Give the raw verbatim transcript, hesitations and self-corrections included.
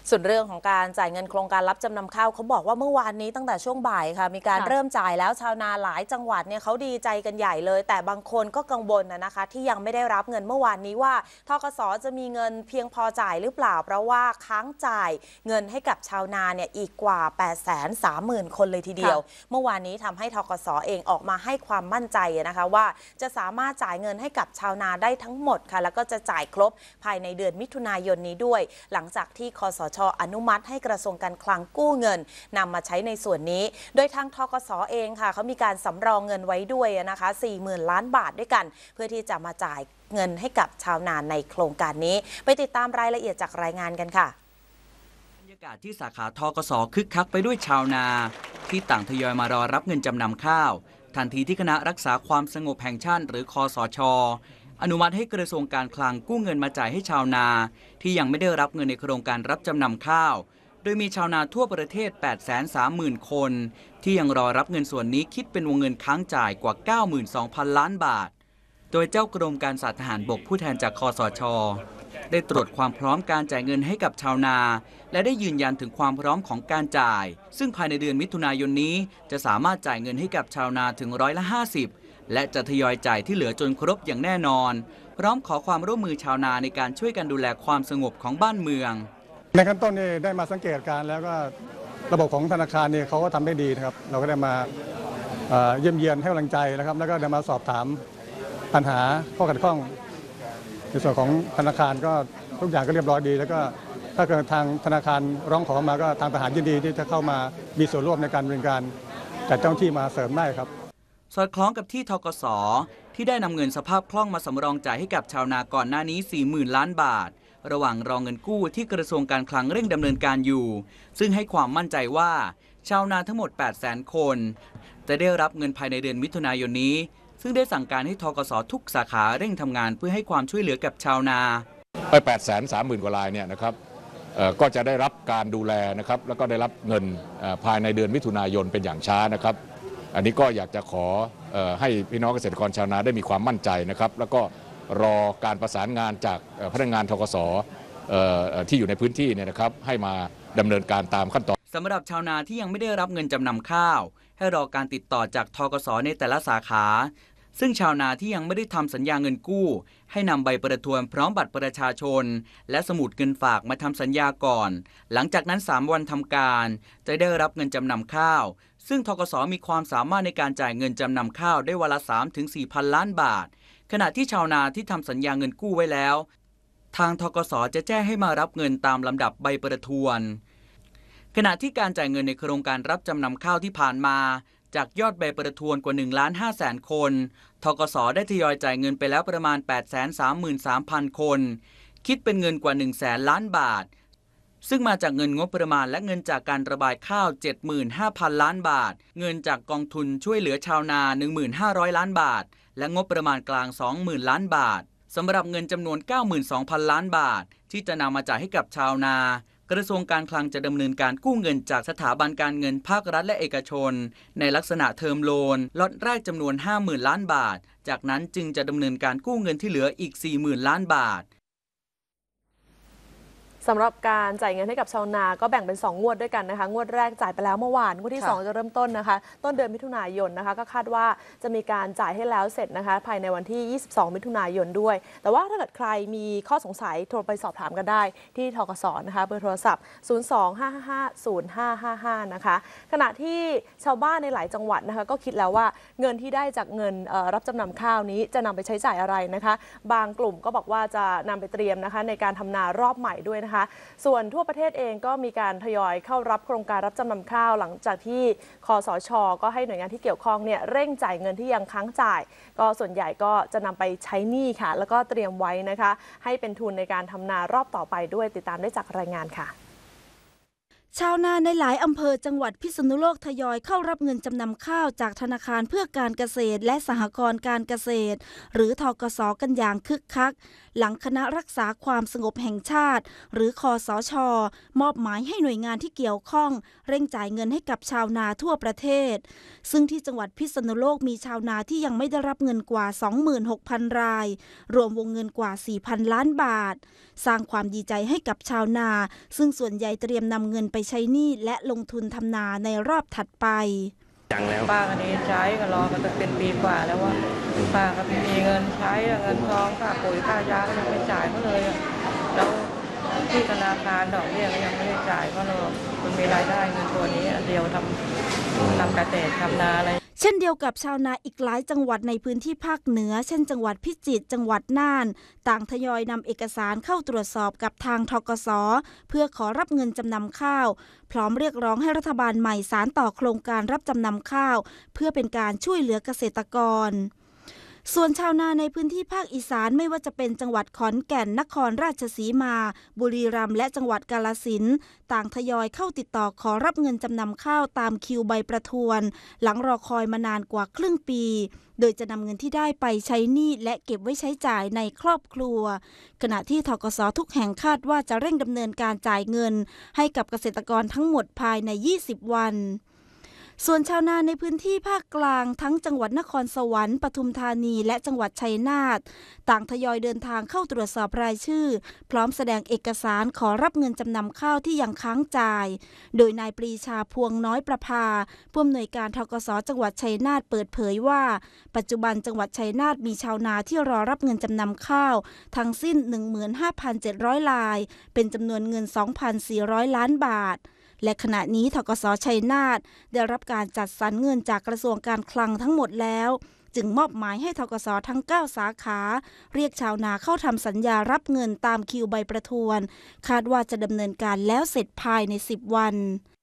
ส่วนเรื่องของการจ่ายเงินโครงการรับจำนำข้าวเขาบอกว่าเมื่อวานนี้ตั้งแต่ช่วงบ่ายค่ะมีการเริ่มจ่ายแล้วชาวนาหลายจังหวัดเนี่ยเขาดีใจกันใหญ่เลยแต่บางคนก็กังวลนะคะที่ยังไม่ได้รับเงินเมื่อวานนี้ว่าธกส.จะมีเงินเพียงพอจ่ายหรือเปล่าเพราะว่าค้างจ่ายเงินให้กับชาวนาเนี่ยอีกกว่า แปดแสนสามหมื่น คนเลยทีเดียวเมื่อวานนี้ทำให้ธกส.เองออกมาให้ความมั่นใจนะคะว่าจะสามารถจ่ายเงินให้กับชาวนาได้ทั้งหมดค่ะแล้วก็จะจ่ายครบภายในเดือนมิถุนายนนี้ด้วยหลังจากที่คสช.อนุมัติให้กระทรวงการคลังกู้เงินนำมาใช้ในส่วนนี้โดยทางธกส.เองค่ะเขามีการสำรองเงินไว้ด้วยนะคะ สี่หมื่น ล้านบาทด้วยกันเพื่อที่จะมาจ่ายเงินให้กับชาวนาในโครงการนี้ไปติดตามรายละเอียดจากรายงานกันค่ะบรรยากาศที่สาขาธกส.คึกคักไปด้วยชาวนาที่ต่างทยอยมารอรับเงินจำนำข้าวทันทีที่คณะรักษาความสงบแห่งชาติหรือคสช.อนุมัติให้กระทรวงการคลังกู้เงินมาจ่ายให้ชาวนาที่ยังไม่ได้รับเงินในโครงการรับจำนำข้าวโดยมีชาวนาทั่วประเทศ แปดแสนสามหมื่น คนที่ยังรอรับเงินส่วนนี้คิดเป็นวงเงินค้างจ่ายกว่า เก้าหมื่นสองพัน ล้านบาทโดยเจ้ากรมการศาสตร์ทหารบกผู้แทนจากคสช.ได้ตรวจความพร้อมการจ่ายเงินให้กับชาวนาและได้ยืนยันถึงความพร้อมของการจ่ายซึ่งภายในเดือนมิถุนายนนี้จะสามารถจ่ายเงินให้กับชาวนาถึงร้อยละห้าสิบและจะทยอยจ่ายที่เหลือจนครบอย่างแน่นอนพร้อมขอความร่วมมือชาวนาในการช่วยกันดูแลความสงบของบ้านเมืองในขั้นต้นนี่ได้มาสังเกตการแล้วก็ระบบของธนาคารนี่เขาก็ทำได้ดีนะครับเราก็ได้มาเยี่ยมเยียนให้กำลังใจนะครับแล้วก็ได้มาสอบถามปัญหาข้อขัดข้องในส่วนของธนาคารก็ทุกอย่างก็เรียบร้อยดีแล้วก็ถ้าเกิดทางธนาคารร้องขอมาก็ทางทหารยินดีที่จะเข้ามามีส่วนร่วมในการดำเนินการจัดเจ้าหน้าที่มาเสริมได้ครับสอดคล้องกับที่ธกส.ที่ได้นำเงินสภาพคล่องมาสำรองจ่ายให้กับชาวนาก่อนหน้านี้ สี่หมื่น ล้านบาทระหว่างรอเงินกู้ที่กระทรวงการคลังเร่งดำเนินการอยู่ซึ่งให้ความมั่นใจว่าชาวนาทั้งหมด แปดแสน คนจะได้รับเงินภายในเดือนมิถุนายนนี้ซึ่งได้สั่งการให้ธกส.ทุกสาขาเร่งทำงานเพื่อให้ความช่วยเหลือกับชาวนาไป แปดแสนสามหมื่น กว่ารายเนี่ยนะครับก็จะได้รับการดูแลนะครับแล้วก็ได้รับเงินภายในเดือนมิถุนายนเป็นอย่างช้านะครับอันนี้ก็อยากจะขอให้พี่น้องเกษตรกรชาวนาได้มีความมั่นใจนะครับแล้วก็รอการประสานงานจากพนักงานธกส.ที่อยู่ในพื้นที่เนี่ยนะครับให้มาดำเนินการตามขั้นตอนสำหรับชาวนาที่ยังไม่ได้รับเงินจำนำข้าวให้รอการติดต่อจากธกส.ในแต่ละสาขาซึ่งชาวนาที่ยังไม่ได้ทำสัญญาเงินกู้ให้นำใบประทวนพร้อมบัตรประชาชนและสมุดเงินฝากมาทำสัญญาก่อนหลังจากนั้นสามวันทำการจะได้รับเงินจำนำข้าวซึ่งธกส.มีความสามารถในการจ่ายเงินจำนำข้าวได้วันละ สามถึงสี่ พันล้านบาทขณะที่ชาวนาที่ทำสัญญาเงินกู้ไว้แล้วทางธกส.จะแจ้งให้มารับเงินตามลำดับใบประทวนขณะที่การจ่ายเงินในโครงการรับจำนำข้าวที่ผ่านมาจากยอดใบประทวนกว่า หนึ่งล้านห้าแสน คนธกส.ได้ทยอยจ่ายเงินไปแล้วประมาณ แปดแสนสามหมื่นสามพัน คนคิดเป็นเงินกว่า หนึ่งแสน ล้านบาทซึ่งมาจากเงินงบประมาณและเงินจากการระบายข้าว เจ็ดหมื่นห้าพัน ล้านบาทเงินจากกองทุนช่วยเหลือชาวนา หนึ่งพันห้าร้อย ล้านบาทและงบประมาณกลาง สองหมื่น ล้านบาทสำหรับเงินจำนวน เก้าหมื่นสองพัน ล้านบาทที่จะนำมาจ่ายให้กับชาวนากระทรวงการคลังจะดำเนินการกู้เงินจากสถาบันการเงินภาครัฐและเอกชนในลักษณะเทอมโลนล็อตแรกจำนวน ห้าหมื่น ล้านบาทจากนั้นจึงจะดำเนินการกู้เงินที่เหลืออีก สี่หมื่น ล้านบาทสำหรับการจ่ายเงินให้กับชาวนาก็แบ่งเป็นสองงวดด้วยกันนะคะงวดแรกจ่ายไปแล้วเมื่อวานงวดที่สองจะเริ่มต้นนะคะต้นเดือนมิถุนายนนะคะก็คาดว่าจะมีการจ่ายให้แล้วเสร็จนะคะภายในวันที่ยี่สิบสองมิถุนายนด้วยแต่ว่าถ้าเกิดใครมีข้อสงสัยโทรไปสอบถามกันได้ที่ธกส.นะคะเบอร์โทรศัพท์ศูนย์ สอง ห้า ห้า ศูนย์ ห้า ห้า ห้านะคะขณะที่ชาวบ้านในหลายจังหวัดนะคะก็คิดแล้วว่าเงินที่ได้จากเงินรับจำนำข้าวนี้จะนำไปใช้จ่ายอะไรนะคะบางกลุ่มก็บอกว่าจะนำไปเตรียมนะคะในการทำนารอบใหม่ด้วยนะคะส่วนทั่วประเทศเองก็มีการทยอยเข้ารับโครงการรับจำนำข้าวหลังจากที่คสช.ก็ให้หน่วยงานที่เกี่ยวข้องเนี่ยเร่งจ่ายเงินที่ยังค้างจ่ายก็ส่วนใหญ่ก็จะนำไปใช้หนี้ค่ะแล้วก็เตรียมไว้นะคะให้เป็นทุนในการทำนารอบต่อไปด้วยติดตามได้จากรายงานค่ะชาวนาในหลายอำเภอจังหวัดพิษณุโลกทยอยเข้ารับเงินจำนำข้าวจากธนาคารเพื่อการเกษตรและสหกรณ์การเกษตรหรือธกส.กันอย่างคึกคักหลังคณะรักษาความสงบแห่งชาติหรือคสช.มอบหมายให้หน่วยงานที่เกี่ยวข้องเร่งจ่ายเงินให้กับชาวนาทั่วประเทศซึ่งที่จังหวัดพิษณุโลกมีชาวนาที่ยังไม่ได้รับเงินกว่า สองหมื่นหกพัน รายรวมวงเงินกว่า สี่พัน ล้านบาทสร้างความดีใจให้กับชาวนาซึ่งส่วนใหญ่เตรียมนำเงินไปใช้หนี้และลงทุนทำนาในรอบถัดไปจังแล้วป้ากันนี้ใช้ก็รอกันเป็นปีกว่าแล้วว่าป้าก็ไม่มีเงินใช้เงินทองค่าปุ๋ยค่ายาก็ยังไม่จ่ายเขาเลยแล้วที่ธนาคารดอกเบี้ยก็ยังไม่ได้จ่ายเพราะเราคุณมีรายได้เงินตัวนี้เดียวทำทำเกษตรทำนาอะไรเช่นเดียวกับชาวนาอีกหลายจังหวัดในพื้นที่ภาคเหนือเช่นจังหวัดพิจิตรจังหวัดน่านต่างทยอยนำเอกสารเข้าตรวจสอบกับทางธกส.เพื่อขอรับเงินจำนำข้าวพร้อมเรียกร้องให้รัฐบาลใหม่สานต่อโครงการรับจำนำข้าวเพื่อเป็นการช่วยเหลือเกษตรกรส่วนชาวนาในพื้นที่ภาคอีสานไม่ว่าจะเป็นจังหวัดขอนแก่นนครราชสีมาบุรีรัมย์และจังหวัดกาฬสินธุ์ต่างทยอยเข้าติดต่อขอรับเงินจำนำข้าวตามคิวใบประทวนหลังรอคอยมานานกว่าครึ่งปีโดยจะนำเงินที่ได้ไปใช้หนี้และเก็บไว้ใช้จ่ายในครอบครัวขณะที่ธกส.ทุกแห่งคาดว่าจะเร่งดำเนินการจ่ายเงินให้กับเกษตรกรทั้งหมดภายในยี่สิบวันส่วนชาวนาในพื้นที่ภาคกลางทั้งจังหวัดนครสวรรค์ปทุมธานีและจังหวัดชัยนาทต่างทยอยเดินทางเข้าตรวจสอบรายชื่อพร้อมแสดงเอกสารขอรับเงินจำนำข้าวที่ยังค้างจ่ายโดยนายปรีชาพวงน้อยประภาผู้อำนวยการธกส.จังหวัดชัยนาทเปิดเผยว่าปัจจุบันจังหวัดชัยนาทมีชาวนาที่รอรับเงินจำนำข้าวทั้งสิ้น หนึ่งหมื่นห้าพันเจ็ดร้อย รายเป็นจำนวนเงิน สองพันสี่ร้อย ล้านบาทและขณะนี้ธกส.ชัยนาทได้รับการจัดสรรเงินจากกระทรวงการคลังทั้งหมดแล้วจึงมอบหมายให้ธกส.ทั้งเก้าสาขาเรียกชาวนาเข้าทำสัญญารับเงินตามคิวใบประทวนคาดว่าจะดำเนินการแล้วเสร็จภายในสิบวัน